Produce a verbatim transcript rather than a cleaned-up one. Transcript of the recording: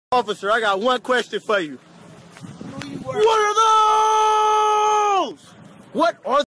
Officer, I got one question for you. Who you What are those? What are